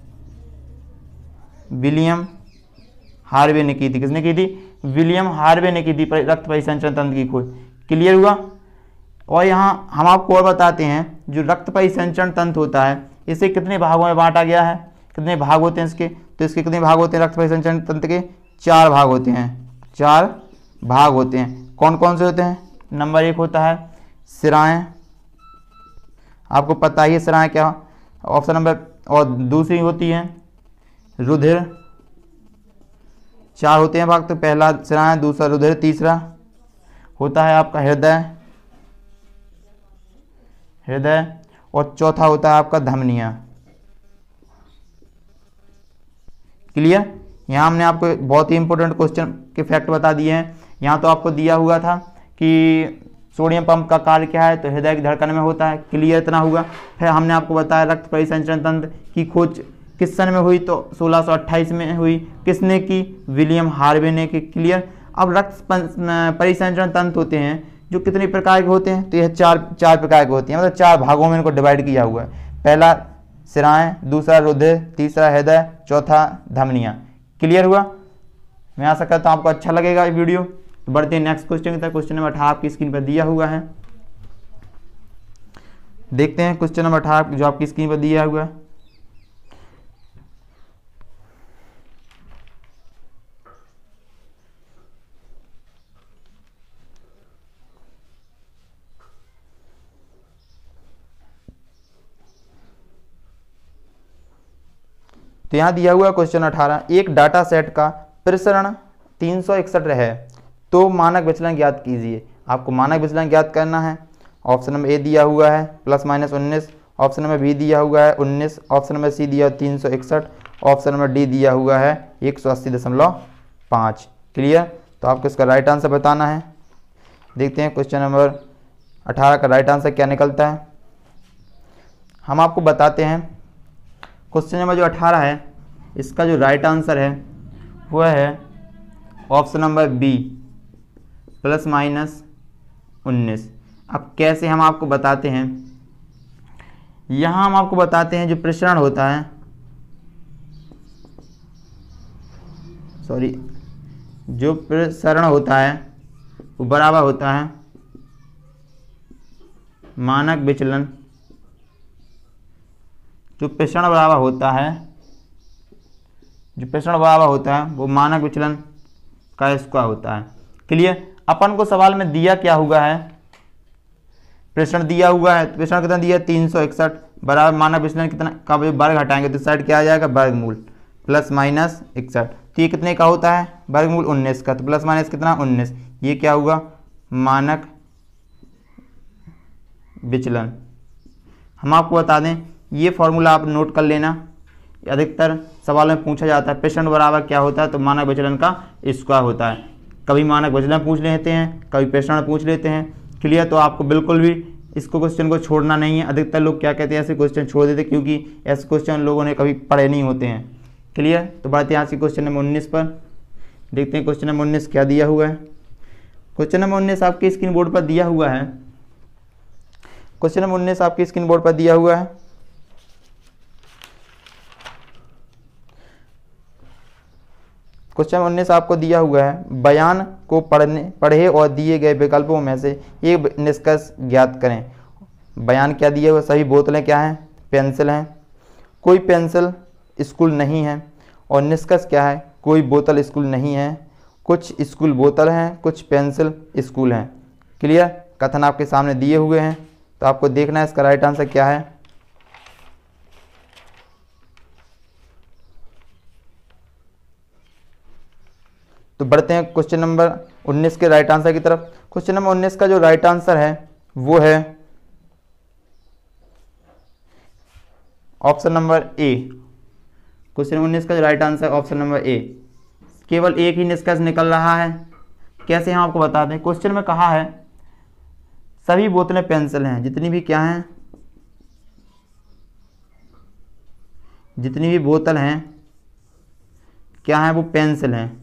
विलियम हार्वे ने की थी। किसने की थी? विलियम हार्वे ने की थी रक्त परिसंचरण तंत्र की खोज। क्लियर हुआ? और यहाँ हम आपको और बताते हैं जो रक्त परिसंचरण तंत्र होता है इसे कितने भागों में बांटा गया है। कितने भाग होते हैं इसके? तो इसके कितने भाग होते हैं रक्त परिसंचरण तंत्र के? चार भाग होते हैं। चार भाग होते हैं। कौन कौन से होते हैं? नंबर एक होता है सिराएं, आपको पता ही है सिराएं क्या ऑप्शन नंबर। और दूसरी होती है रुधिर। चार होते हैं भाग, तो पहला सिराएं, दूसरा रुधिर, तीसरा होता है आपका हृदय हृदय और चौथा होता है आपका धमनियां। क्लियर? यहाँ हमने आपको बहुत ही इंपॉर्टेंट क्वेश्चन के फैक्ट बता दिए हैं। यहाँ तो आपको दिया हुआ था कि सोडियम पंप का कार्य क्या है, तो हृदय की धड़कन में होता है। क्लियर इतना हुआ। फिर हमने आपको बताया रक्त परिसंचरण तंत्र की खोज किस सन में हुई, तो सोलह सौ अट्ठाईस में हुई। किसने की? विलियम हार्वे ने की। क्लियर? अब रक्त परिसंचरण तंत्र होते हैं जो कितने प्रकार के होते हैं, तो यह चार चार प्रकार के होते हैं, मतलब चार भागों में इनको डिवाइड किया हुआ है। पहला सिराएं, दूसरा रुधिर, तीसरा हृदय, चौथा धमनियां। क्लियर हुआ? मैं आशा करता हूँ आपको अच्छा लगेगा ये वीडियो। तो बढ़ते हैं नेक्स्ट क्वेश्चन की तरफ। क्वेश्चन नंबर अठारह आपकी स्क्रीन पर दिया हुआ है। देखते हैं क्वेश्चन नंबर अठारह जो आपकी स्क्रीन पर दिया हुआ है। तो यहाँ दिया हुआ क्वेश्चन अठारह, एक डाटा सेट का प्रसरण तीन सौ इकसठ है तो मानक विचलन ज्ञात कीजिए। आपको मानक विचलन ज्ञात करना है। ऑप्शन नंबर ए दिया हुआ है प्लस माइनस उन्नीस, ऑप्शन नंबर बी दिया हुआ है उन्नीस, ऑप्शन नंबर सी दिया तीन सौ इकसठ, ऑप्शन नंबर डी दिया हुआ है एक सौ अस्सी दशमलव पाँच। क्लियर? तो आपको इसका राइट आंसर बताना है। देखते हैं क्वेश्चन नंबर अठारह का राइट आंसर क्या निकलता है। हम आपको बताते हैं क्वेश्चन नंबर जो अठारह है इसका जो राइट आंसर है वह है option number B plus minus उन्नीस। अब कैसे हम आपको बताते हैं, यहाँ हम आपको बताते हैं जो प्रसरण होता है, सॉरी जो प्रसरण होता है वो बराबर होता है मानक विचलन। जो प्रसरण बराबर होता है जो प्रसरण बराबर होता है वो मानक विचलन का स्क्वायर होता है। क्लियर? अपन को सवाल में दिया क्या हुआ है? प्रसरण दिया हुआ है। प्रसरण कितना दिया? तीन सौ इकसठ बराबर मानक विचलन कितना का वर्ग हटाएंगे तो साइड क्या आ जाएगा? वर्गमूल प्लस माइनस इकसठ। तो ये कितने का होता है? वर्गमूल उन्नीस का। तो प्लस माइनस कितना? उन्नीस। ये क्या हुआ? मानक विचलन। हम आपको बता दें ये फॉर्मूला आप नोट कर लेना, अधिकतर सवालों में पूछा जाता है। प्रसरण बराबर क्या होता है? तो मानक विचलन का स्क्वायर होता है। कभी मानक विचलन पूछ लेते हैं, कभी प्रसरण पूछ लेते हैं। क्लियर? तो आपको बिल्कुल भी इसको क्वेश्चन को छोड़ना नहीं है। अधिकतर लोग क्या कहते हैं, ऐसे क्वेश्चन छोड़ देते क्योंकि ऐसे क्वेश्चन लोगों ने कभी पढ़े नहीं होते हैं। क्लियर? तो बढ़ते हैं आज के क्वेश्चन नंबर उन्नीस पर। देखते हैं क्वेश्चन नंबर उन्नीस क्या दिया हुआ है। क्वेश्चन नंबर उन्नीस आपके स्क्रीन बोर्ड पर दिया हुआ है। क्वेश्चन नंबर उन्नीस आपके स्क्रीन बोर्ड पर दिया हुआ है। क्वेश्चन उन्नीस आपको दिया हुआ है, बयान को पढ़ने पढ़े और दिए गए विकल्पों में से एक निष्कर्ष ज्ञात करें। बयान क्या दिया हुआ? सभी बोतलें क्या हैं? पेंसिल हैं। कोई पेंसिल स्कूल नहीं है। और निष्कर्ष क्या है? कोई बोतल स्कूल नहीं है। कुछ स्कूल बोतल हैं, कुछ पेंसिल स्कूल हैं। क्लियर? कथन आपके सामने दिए हुए हैं, तो आपको देखना है इसका राइट आंसर क्या है। तो बढ़ते हैं क्वेश्चन नंबर उन्नीस के राइट आंसर की तरफ। क्वेश्चन नंबर उन्नीस का जो राइट आंसर है वो है ऑप्शन नंबर ए। क्वेश्चन उन्नीस का जो right answer option number A. केवल एक ही निष्कर्ष निकल रहा है। कैसे हम आपको बता दें, क्वेश्चन में कहा है सभी बोतलें पेंसिल हैं, जितनी भी क्या हैं, जितनी भी बोतल हैं क्या है वो पेंसिल हैं।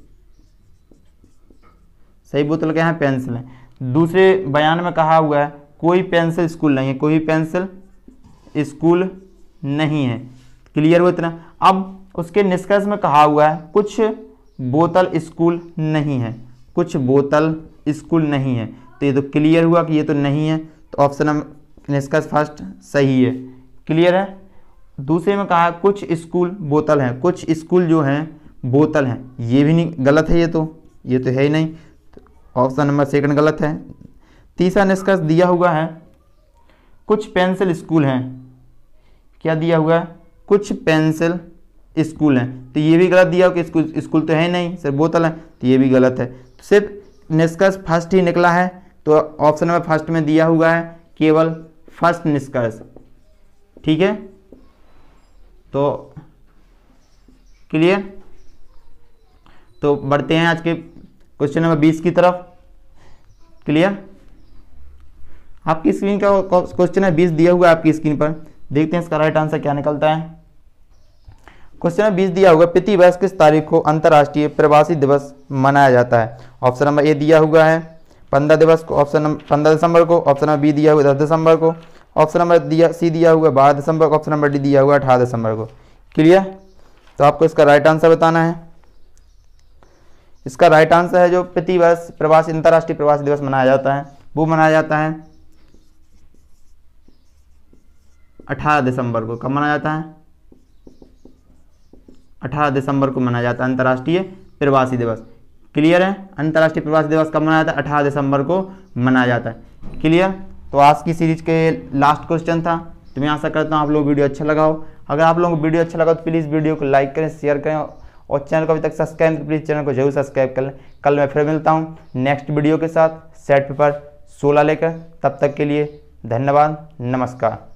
सही बोतल क्या है, पेंसिल है। दूसरे बयान में कहा हुआ है कोई पेंसिल स्कूल नहीं है, कोई पेंसिल स्कूल नहीं है। क्लियर हुआ इतना। अब उसके निष्कर्ष में कहा हुआ है कुछ बोतल स्कूल नहीं है, कुछ बोतल स्कूल नहीं है। तो ये तो क्लियर हुआ कि ये तो नहीं है, तो ऑप्शन नंबर निष्कर्ष फर्स्ट सही है। क्लियर है। दूसरे में कहा कुछ स्कूल बोतल हैं, कुछ स्कूल जो हैं बोतल हैं, ये भी नहीं, गलत है, ये तो ये तो है ही नहीं, ऑप्शन नंबर सेकंड गलत है। तीसरा निष्कर्ष दिया हुआ है कुछ पेंसिल स्कूल हैं। क्या दिया हुआ है, कुछ पेंसिल स्कूल हैं, तो ये भी गलत दिया कि स्कूल स्कूल तो है ही नहीं, सिर्फ बोतल है, तो ये भी गलत है। तो सिर्फ निष्कर्ष फर्स्ट ही निकला है, तो ऑप्शन नंबर फर्स्ट में दिया हुआ है केवल फर्स्ट निष्कर्ष। ठीक है, तो क्लियर। तो बढ़ते हैं आज के क्वेश्चन नंबर बीस की तरफ। क्लियर। आपकी स्क्रीन का क्वेश्चन है बीस दिया हुआ है आपकी स्क्रीन पर, देखते हैं इसका राइट आंसर क्या निकलता है। क्वेश्चन नंबर बीस दिया हुआ प्रति वर्ष किस तारीख को अंतर्राष्ट्रीय प्रवासी दिवस मनाया जाता है। ऑप्शन नंबर ए दिया हुआ है पंद्रह दिवस को, ऑप्शन नंबर पंद्रह दिसंबर को, ऑप्शन नंबर बी दिया हुआ दस दिसंबर को, ऑप्शन नंबर दिया सी दिया हुआ बारह दिसंबर को, ऑप्शन नंबर डी दिया हुआ अठारह दिसंबर को। क्लियर। तो आपको इसका राइट आंसर बताना है। इसका राइट आंसर है जो प्रति वर्ष प्रवासी अंतर्राष्ट्रीय प्रवासी दिवस मनाया जाता है वो मनाया जाता है अठारह दिसंबर को। कब मनाया जाता है, अठारह दिसंबर को मनाया जाता है अंतर्राष्ट्रीय प्रवासी दिवस। क्लियर है। अंतर्राष्ट्रीय प्रवासी दिवस कब मनाया जाता है, अठारह दिसंबर को मनाया जाता है। क्लियर। तो आज की सीरीज के लास्ट क्वेश्चन था। तो मैं आशा करता हूँ आप लोग वीडियो अच्छा लगा हो। अगर आप लोगों को वीडियो अच्छा लगा तो प्लीज़ वीडियो को लाइक करें, शेयर करें, और चैनल को अभी तक सब्सक्राइब तो प्लीज़ चैनल को जरूर सब्सक्राइब कर लें। कल मैं फिर मिलता हूँ नेक्स्ट वीडियो के साथ सेट पेपर सोलह लेकर। तब तक के लिए धन्यवाद, नमस्कार।